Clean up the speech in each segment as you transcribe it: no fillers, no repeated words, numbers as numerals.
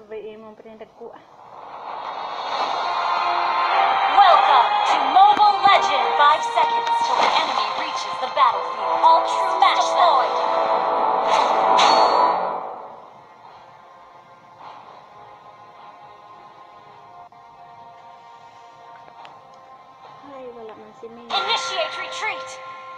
Welcome to Mobile Legend! 5 seconds till the enemy reaches the battlefield. All troops deployed! Initiate retreat!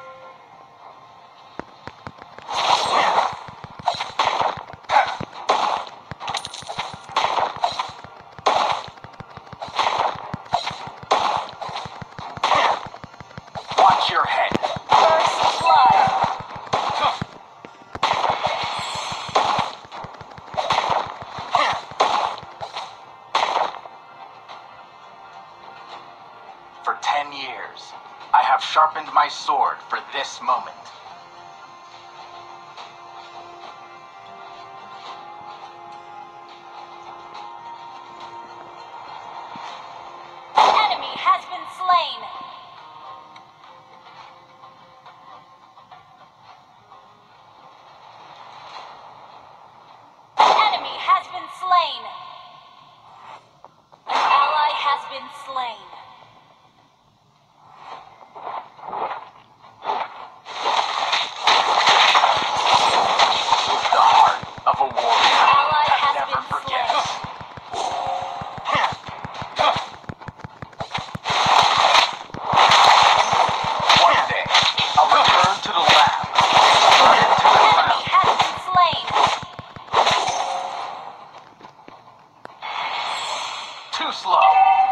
Watch your head. First blood. For 10 years, I have sharpened my sword for this moment. An enemy has been slain. An enemy has been slain. An ally has been slain. The heart of a warrior Ally has never been forgets. One day, I'll return to the lab. Burn it to the An ground. enemy has been slain. Too slow.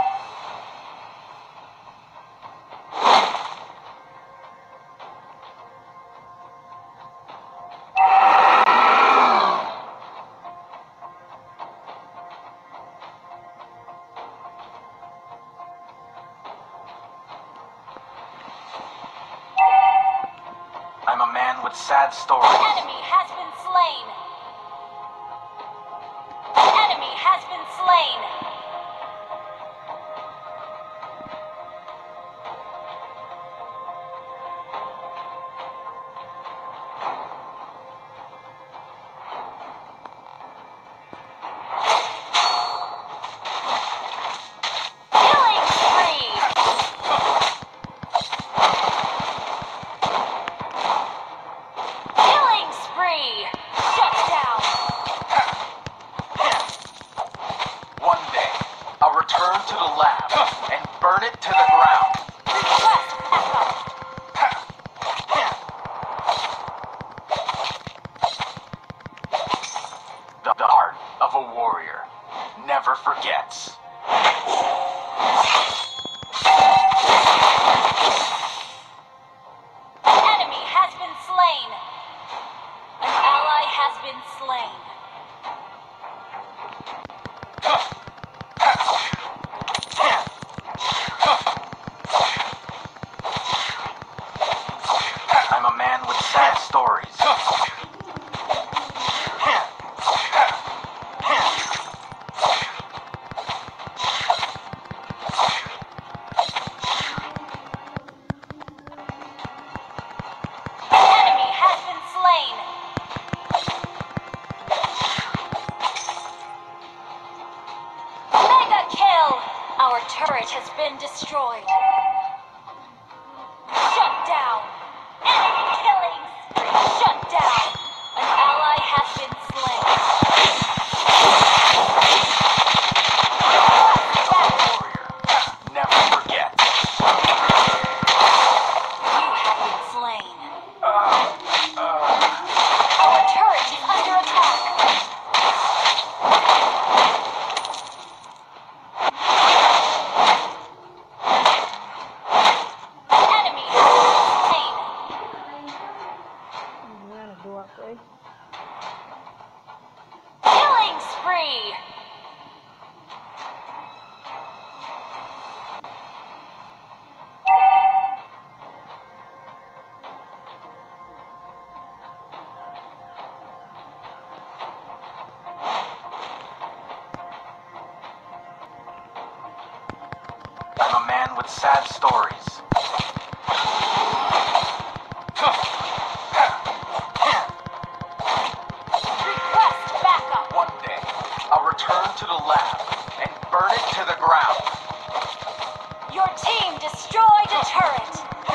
I'm a man with sad stories. An enemy has been slain. An enemy has been slain. Killing spree. Killing spree. Shut down. One day, I'll return to the lab and burn it to the ground. Request backup. The heart of a warrior never forgets. An enemy has been slain. An ally has been slain. I'm a man with sad stories. An enemy has been slain. Mega kill! Our turret has been destroyed. Shut down. Enemy killing spree. Shut down. An ally has been slain. Warrior never forgets. You have been slain. Our turret is under attack. Enemy has been slain. Killing spree. I'm a man with sad stories. Request backup. One day, I'll return to the ground. Your team destroyed a turret.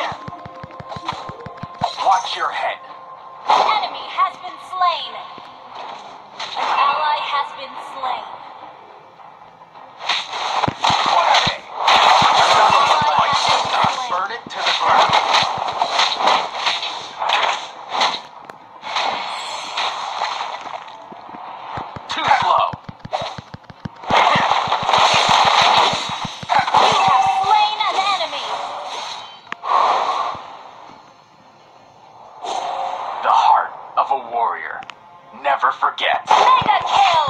Watch your head. An enemy has been slain. An ally has been slain. One day, burn it to the ground. Too slow. You have slain an enemy. The heart of a warrior never forgets. Mega kill.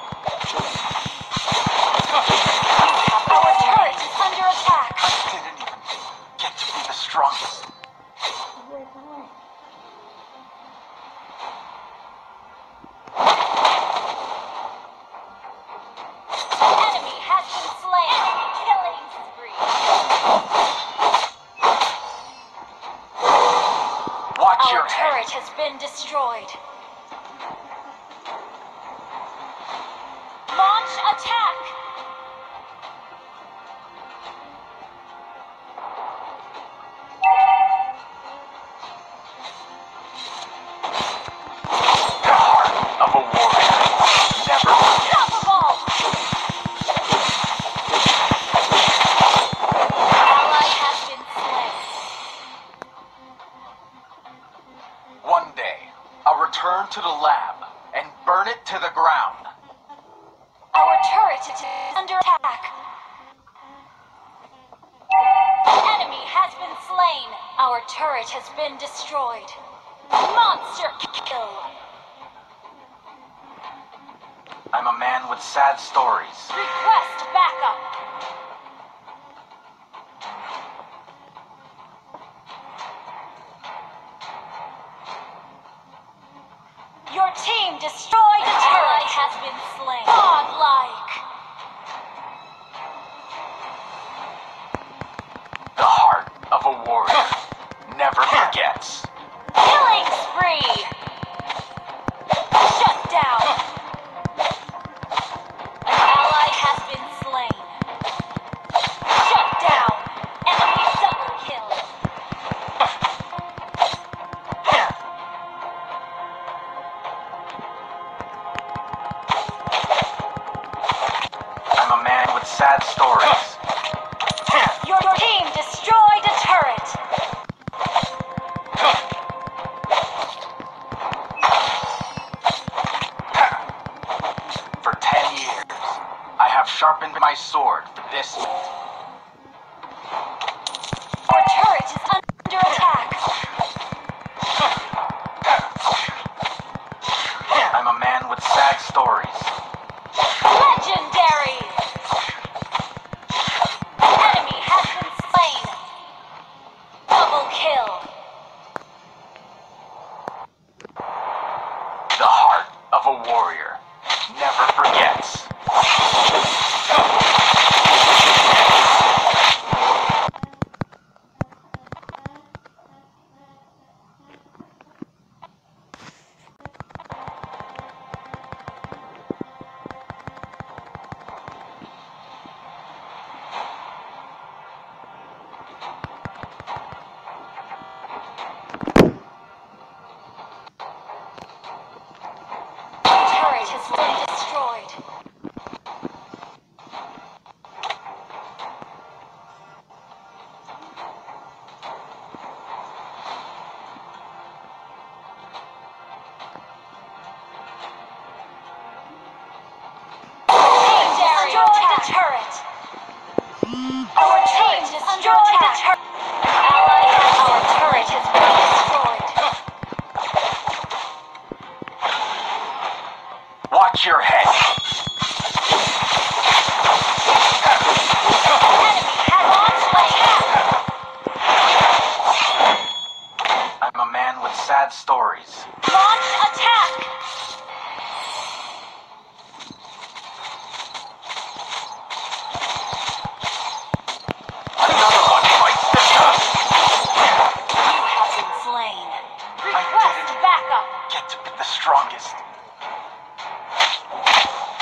Our turret is under attack. I didn't even get to be the strongest. An enemy has been slain. Killing spree. Watch Our your head. turret has been destroyed. Launch attack. The heart of a warrior never forgets. Unstoppable. Ally has been slain. One day, I'll return to the lab and burn it to the ground. Our turret is under attack. An enemy has been slain. Our turret has been destroyed. Monster kill. I'm a man with sad stories. Request backup. Your team destroyed a turret. Has been slain. Godlike. The heart of a warrior never forgets. Killing spree. Shut down. An ally has been slain. Shut down. Enemy double kill. I'm a man with sad stories. Your team destroyed a turret. For 10 years, I have sharpened my sword for this. Our turret is under attack. I'm a man with sad stories. Legendary. An enemy has been slain. Double kill. The heart of a warrior never forgets. Turret has been destroyed. Destroyed a turret. Our team destroyed a turret. Our turret has been destroyed. Watch your head. Enemy has launched attack. I'm a man with sad stories. Launch attack. Another one bites the dust. You have been slain. Request backup. Get to be the strongest.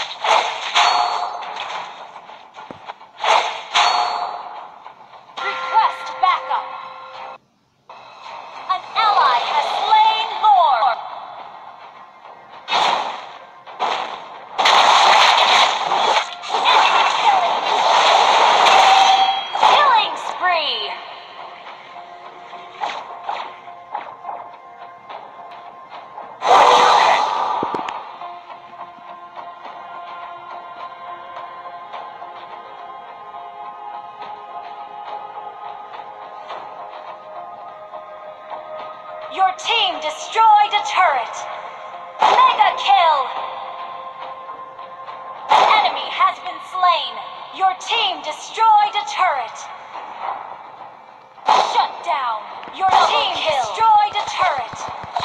Your team destroyed a turret. Mega kill. An enemy has been slain. Your team destroyed a turret. Shut down. Your team destroyed a turret.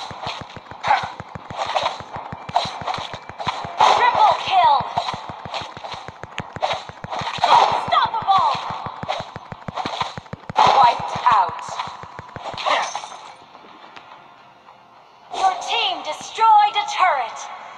Triple kill. Unstoppable. Wiped out. Your team destroyed a turret.